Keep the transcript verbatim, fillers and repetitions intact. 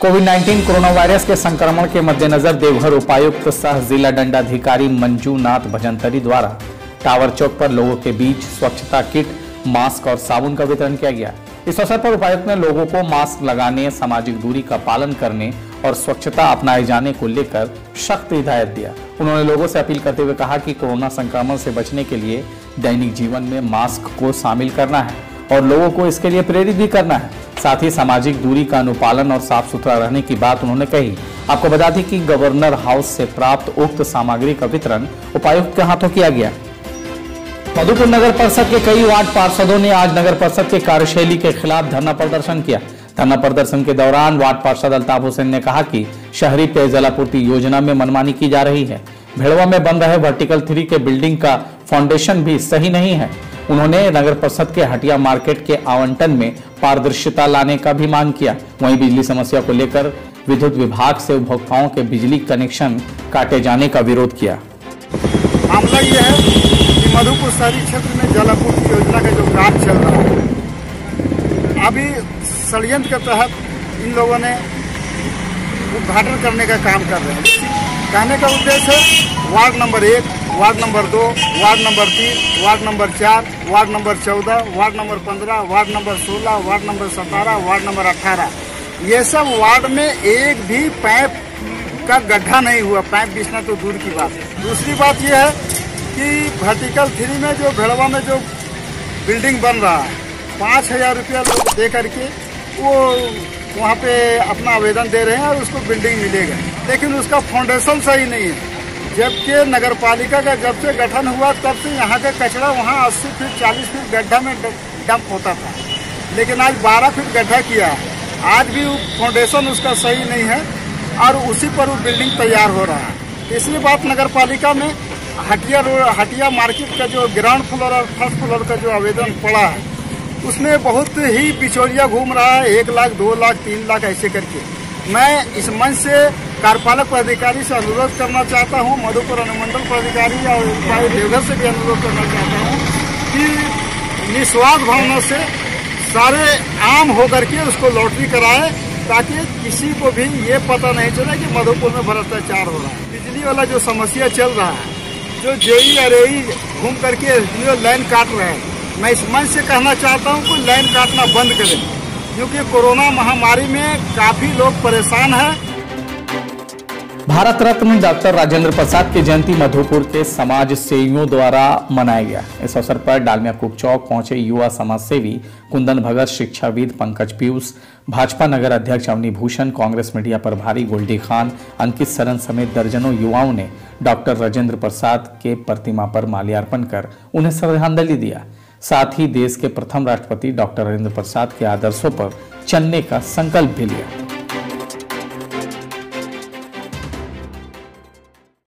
Covid nineteen corona virus के संक्रमण के मद्देनजर देवघर उपायुक्त सह जिला दंडाधिकारी मंजूनाथ भजंतरी द्वारा टावर चौक पर लोगों के बीच स्वच्छता किट, मास्क और साबुन का वितरण किया गया। इस अवसर पर उपायुक्त ने लोगों को मास्क लगाने, सामाजिक दूरी का पालन करने और स्वच्छता अपनाए जाने को लेकर सख्त हिदायत दिया। उन्होंने लोगों से अपील करते हुए कहा कि कोरोना संक्रमण से बचने के लिए दैनिक जीवन में मास्क को शामिल करना है और लोगों को इसके लिए प्रेरित भी करना है। साथ ही सामाजिक दूरी का अनुपालन और साफ सुथरा रहने की बात उन्होंने कही। आपको बता दें कि गवर्नर हाउस से प्राप्त उक्त सामग्री का वितरण उपायुक्त के हाथों किया गया। मधुपुर नगर परिषद के कई वार्ड पार्षदों ने आज नगर परिषद के कार्यशैली के खिलाफ धरना प्रदर्शन किया। धरना प्रदर्शन के दौरान वार्ड पार्षद अल्ताफ हुसैन ने कहा कि शहरी पेयजलापूर्ति योजना में मनमानी की जा रही है। भेड़वा में बन रहे वर्टिकल थ्री के बिल्डिंग का फाउंडेशन भी सही नहीं है। उन्होंने नगर परिषद के हटिया मार्केट के आवंटन में पारदर्शिता लाने का भी मांग किया। वहीं बिजली समस्या को लेकर विद्युत विभाग से उपभोक्ताओं के बिजली कनेक्शन काटे जाने का विरोध किया। मामला यह है कि मधुपुर शहरी क्षेत्र में जलापूर्ति योजना का जो काम चल रहा है, अभी षड्यंत्र के तहत इन लोगों ने उद्घाटन करने का काम कर रहे हैं। कहने का उद्देश्य है वार्ड नंबर एक, वार्ड नंबर दो, वार्ड नंबर तीन, वार्ड नंबर चार, वार्ड नंबर चौदह, वार्ड नंबर पंद्रह, वार्ड नंबर सोलह, वार्ड नंबर सतारह, वार्ड नंबर अठारह, ये सब वार्ड में एक भी पाइप का गड्ढा नहीं हुआ। पाइप बिछना तो दूर की बात है। दूसरी बात यह है कि वर्टिकल थ्री में जो भेड़वा में जो बिल्डिंग बन रहा है, पाँच हजार रुपया लोग दे करके वो वहाँ पे अपना आवेदन दे रहे हैं और उसको बिल्डिंग मिलेगा, लेकिन उसका फाउंडेशन सही नहीं है। जबकि नगर पालिका का जब से गठन हुआ तब से यहाँ का कचरा वहाँ अस्सी फीट चालीस फीट गड्ढा में डंप होता था, लेकिन आज बारह फीट गड्ढा किया है। आज भी फाउंडेशन उसका सही नहीं है और उसी पर वो बिल्डिंग तैयार हो रहा है। इसलिए बात नगर पालिका में हटिया हटिया मार्केट का जो ग्राउंड फ्लोर और फर्स्ट फ्लोर का जो आवेदन पड़ा है, उसमें बहुत ही बिचौलिया घूम रहा है। एक लाख, दो लाख, तीन लाख ऐसे करके। मैं इस मंच से कार्यपालक पदाधिकारी से अनुरोध करना चाहता हूं, मधुपुर अनुमंडल पदाधिकारी और उपायुक्त देवघर से भी अनुरोध करना चाहता हूं कि निस्वार्थ भावना से सारे आम होकर के उसको लॉटरी कराएं, ताकि किसी को भी ये पता नहीं चले कि मधुपुर में भ्रष्टाचार हो रहा है। बिजली वाला जो समस्या चल रहा है, जो जेई अरेई घूम करके लाइन काट रहे हैं, मैं इस मंच से कहना चाहता हूं कि लाइन काटना बंद करें, क्योंकि कोरोना महामारी में काफी लोग परेशान हैं। भारत रत्न डॉक्टर राजेंद्र प्रसाद की जयंती मधुपुर के समाज सेवियों द्वारा मनाया गया। इस अवसर पर डालमिया कुक चौक पहुंचे युवा समाज सेवी कुंदन भगत, शिक्षाविद पंकज पीयूष, भाजपा नगर अध्यक्ष अवनी भूषण, कांग्रेस मीडिया प्रभारी गोल्डी खान, अंकित सरन समेत दर्जनों युवाओं ने डॉक्टर राजेंद्र प्रसाद के प्रतिमा पर माल्यार्पण कर उन्हें श्रद्धांजलि दिया। साथ ही देश के प्रथम राष्ट्रपति डॉक्टर राजेंद्र प्रसाद के आदर्शों पर चलने का संकल्प भी लिया।